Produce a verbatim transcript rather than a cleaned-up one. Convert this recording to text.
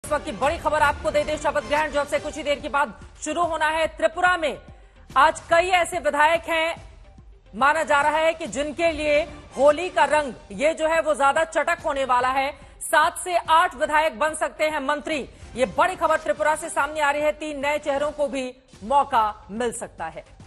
इस वक्त की बड़ी खबर आपको दे दे। शपथ ग्रहण जो अब से कुछ ही देर के बाद शुरू होना है त्रिपुरा में। आज कई ऐसे विधायक हैं, माना जा रहा है कि जिनके लिए होली का रंग ये जो है वो ज्यादा चटक होने वाला है। सात से आठ विधायक बन सकते हैं मंत्री। ये बड़ी खबर त्रिपुरा से सामने आ रही है। तीन नए चेहरों को भी मौका मिल सकता है।